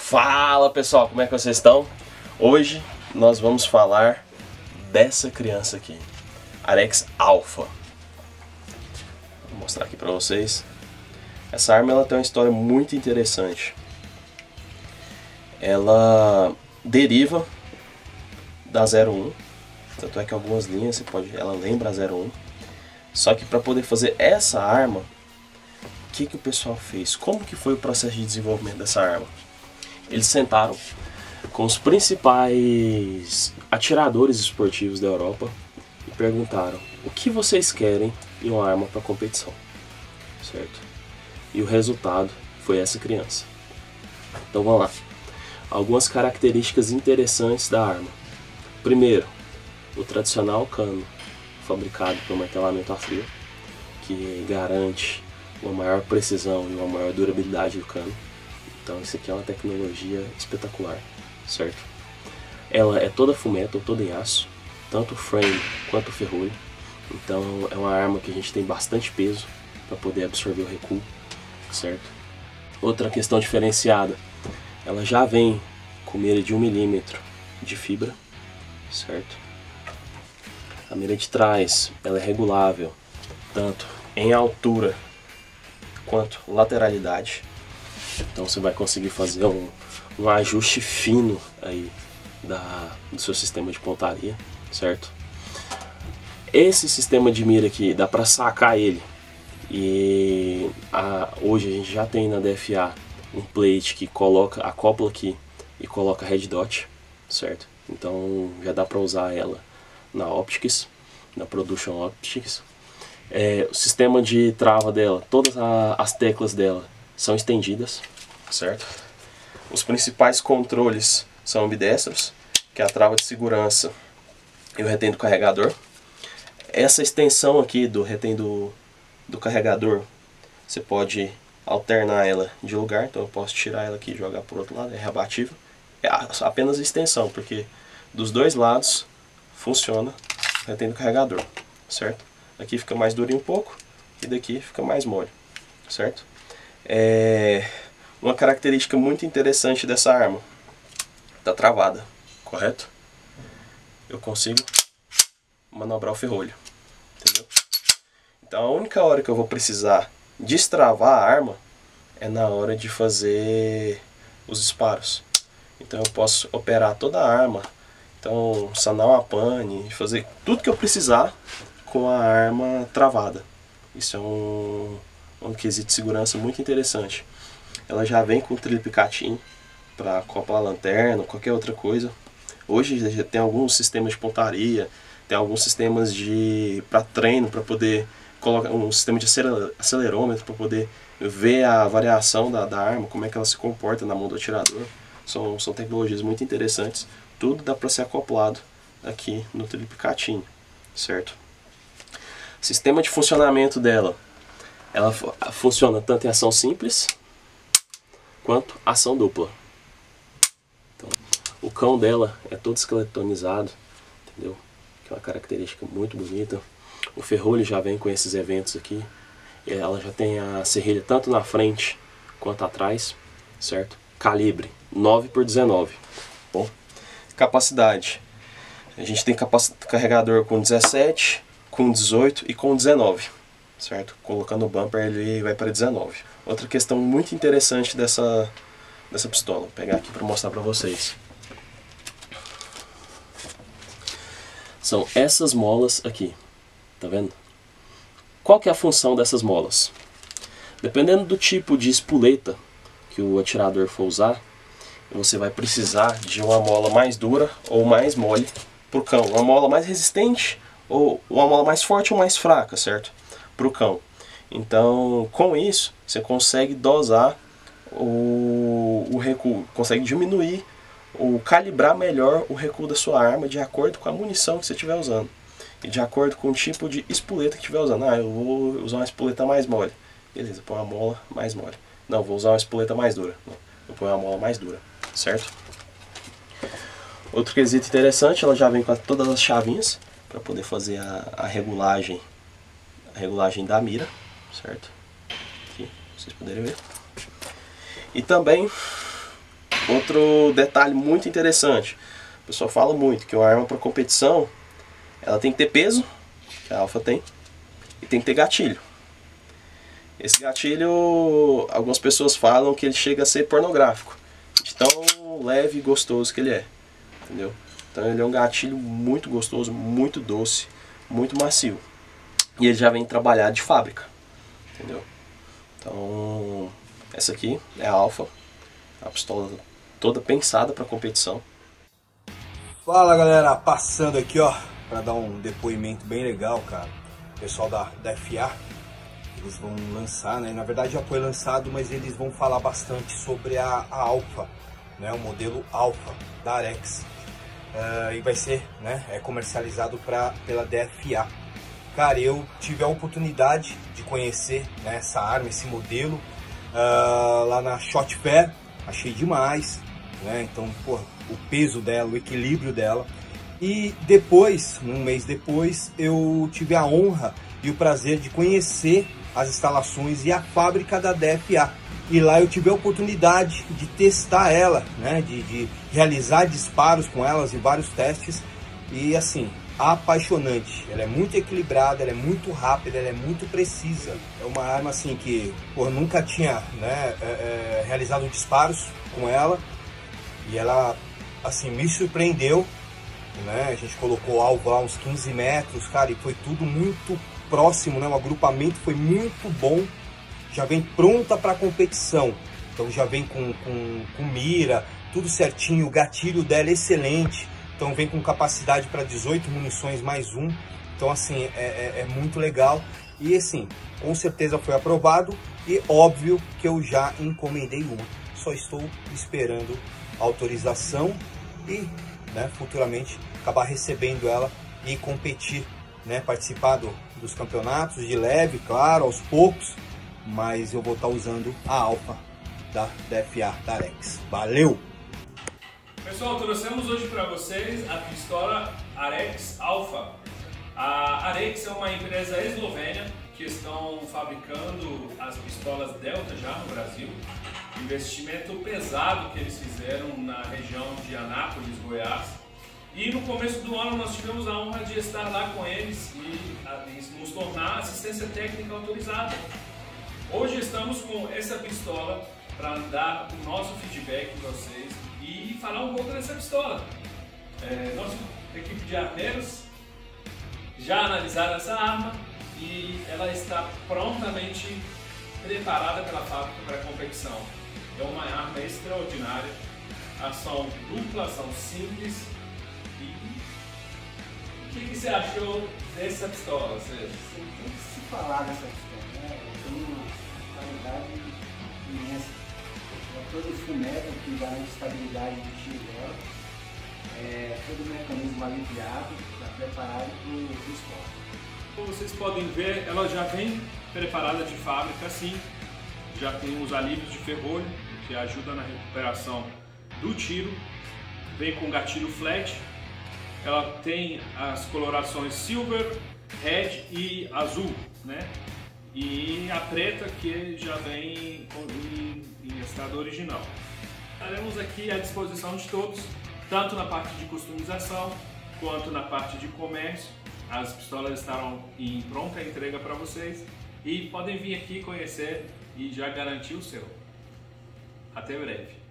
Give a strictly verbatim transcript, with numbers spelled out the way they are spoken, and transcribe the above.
Fala pessoal, como é que vocês estão? Hoje nós vamos falar dessa criança aqui, Arex Alpha. Vou mostrar aqui pra vocês. Essa arma ela tem uma história muito interessante. Ela deriva da zero um, tanto é que algumas linhas você pode, ela lembra a zero um. Só que para poder fazer essa arma, o que, que o pessoal fez? Como que foi o processo de desenvolvimento dessa arma? Eles sentaram com os principais atiradores esportivos da Europa e perguntaram: o que vocês querem em uma arma para competição? Certo? E o resultado foi essa criança. Então vamos lá. Algumas características interessantes da arma. Primeiro, o tradicional cano fabricado por martelamento a frio, que garante uma maior precisão e uma maior durabilidade do cano. Então isso aqui é uma tecnologia espetacular, certo? Ela é toda full metal, toda em aço, tanto o frame quanto o ferrolho. Então é uma arma que a gente tem bastante peso para poder absorver o recuo, certo? Outra questão diferenciada, ela já vem com mira de um milímetro de fibra, certo? A mira de trás, ela é regulável, tanto em altura quanto lateralidade. Então você vai conseguir fazer um, um ajuste fino aí da, do seu sistema de pontaria, certo? Esse sistema de mira aqui, dá para sacar ele. E a, hoje a gente já tem na D F A um plate que coloca, acopla aqui e coloca red dot, certo? Então já dá para usar ela na Optics, na Production Optics. É, o sistema de trava dela, todas a, as teclas dela são estendidas, certo? Os principais controles são ambidestros, que é a trava de segurança e o retém do carregador. Essa extensão aqui do retém do, do carregador, você pode alternar ela de lugar, então eu posso tirar ela aqui e jogar por outro lado, é rebatível. É apenas extensão, porque dos dois lados funciona o retém do carregador, certo? Aqui fica mais durinho um pouco e daqui fica mais mole, certo? É uma característica muito interessante dessa arma, tá travada, correto? Eu consigo manobrar o ferrolho, entendeu? Então a única hora que eu vou precisar destravar a arma é na hora de fazer os disparos. Então eu posso operar toda a arma, então sanar uma pane, fazer tudo que eu precisar com a arma travada. Isso é um, um quesito de segurança muito interessante. Ela já vem com trilipicatinho para acoplar a lanterna, qualquer outra coisa. Hoje já tem alguns sistemas de pontaria, tem alguns sistemas de para treino, para poder colocar um sistema de acelerômetro para poder ver a variação da, da arma, como é que ela se comporta na mão do atirador. São, são tecnologias muito interessantes. Tudo dá para ser acoplado aqui no trilipicatinho, certo? Sistema de funcionamento dela, ela funciona tanto em ação simples quanto ação dupla. Então, o cão dela é todo esqueletonizado, entendeu? Que é uma característica muito bonita. O ferrolho já vem com esses eventos aqui. Ela já tem a serrilha tanto na frente quanto atrás, certo? Calibre nove por dezenove. Bom, capacidade. A gente tem carregador com dezessete, com dezoito e com dezenove, certo? Colocando o bumper ele vai para dezenove. Outra questão muito interessante dessa, dessa pistola, vou pegar aqui para mostrar para vocês. São essas molas aqui, tá vendo? Qual que é a função dessas molas? Dependendo do tipo de espoleta que o atirador for usar, você vai precisar de uma mola mais dura ou mais mole para o cão. Uma mola mais resistente ou uma mola mais forte ou mais fraca, certo? Para o cão. Então, com isso, você consegue dosar o, o recuo, consegue diminuir ou calibrar melhor o recuo da sua arma de acordo com a munição que você estiver usando. E de acordo com o tipo de espoleta que estiver usando. Ah, eu vou usar uma espoleta mais mole. Beleza, põe uma mola mais mole. Não, vou usar uma espoleta mais dura. Não, vou pôr uma mola mais dura, certo? Outro quesito interessante, ela já vem com todas as chavinhas para poder fazer a, a regulagem, a regulagem da mira, certo? Aqui, vocês poderem ver. E também Outro detalhe muito interessante, o pessoal fala muito que uma arma para competição, ela tem que ter peso, que a Alpha tem, e tem que ter gatilho. Esse gatilho, algumas pessoas falam que ele chega a ser pornográfico, de tão leve e gostoso que ele é, entendeu? Então ele é um gatilho muito gostoso, muito doce, muito macio. E ele já vem trabalhado de fábrica, entendeu? Então, essa aqui é a Alpha, a pistola toda pensada para competição. Fala galera, passando aqui ó, para dar um depoimento bem legal, cara. O pessoal da, da F A, eles vão lançar, né? Na verdade já foi lançado, mas eles vão falar bastante sobre a, a Alpha, né? O modelo Alpha da Arex. Uh, e vai ser, né? É comercializado pra, pela D F A. Cara, eu tive a oportunidade de conhecer, né, essa arma, esse modelo, uh, lá na Shot Fair, achei demais, né? Então, pô, o peso dela, o equilíbrio dela. E depois, um mês depois, eu tive a honra e o prazer de conhecer as instalações e a fábrica da D F A. E lá eu tive a oportunidade de testar ela, né? De, de realizar disparos com elas e vários testes. E assim, apaixonante. Ela é muito equilibrada, ela é muito rápida, ela é muito precisa. É uma arma assim que, pô, nunca tinha, né, é, é, realizado disparos com ela. E ela, assim, me surpreendeu, né? A gente colocou o alvo lá uns quinze metros, cara, e foi tudo muito próximo, né? O agrupamento foi muito bom. Já vem pronta para competição. Então já vem com, com, com mira, tudo certinho, o gatilho dela é excelente. Então vem com capacidade para dezoito munições mais um. Então assim, é, é, é muito legal. E assim, com certeza foi aprovado. E óbvio que eu já encomendei uma. Só estou esperando a autorização e, né, futuramente acabar recebendo ela e competir, né, participar do, dos campeonatos de leve, claro, aos poucos. Mas eu vou estar usando a Alpha da D F A, da Arex. Valeu! Pessoal, trouxemos hoje para vocês a pistola Arex Alpha. A Arex é uma empresa eslovênia que estão fabricando as pistolas Delta já no Brasil. Investimento pesado que eles fizeram na região de Anápolis, Goiás. E no começo do ano nós tivemos a honra de estar lá com eles e, e nos tornar assistência técnica autorizada. Hoje estamos com essa pistola para dar o nosso feedback para vocês e falar um pouco dessa pistola. É, nossa equipe de armeiros já analisaram essa arma e ela está prontamente preparada pela fábrica para a competição. É uma arma extraordinária, ação dupla, ação simples. E o que, que você achou dessa pistola, Sérgio? Tem que se falar dessa pistola, né? Tem uma qualidade imensa. É todo o fumega que dá a estabilidade do tiro dela, é, todo o mecanismo aliviado, já preparado para o esporte. Como vocês podem ver, ela já vem preparada de fábrica assim, já tem os alívios de ferrolho, que ajuda na recuperação do tiro, vem com gatilho flat, ela tem as colorações silver, red e azul, né? E a preta que já vem em, em estado original. Estaremos aqui à disposição de todos, tanto na parte de customização quanto na parte de comércio. As pistolas estarão em pronta entrega para vocês e podem vir aqui conhecer e já garantir o seu. Até breve.